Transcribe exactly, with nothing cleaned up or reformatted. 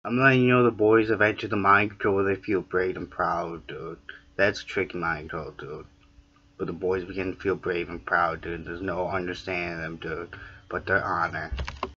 I'm letting you know the boys have entered the mind control where they feel brave and proud, dude. That's tricky mind control, dude. But the boys begin to feel brave and proud, dude. There's no understanding them, dude. But their honor.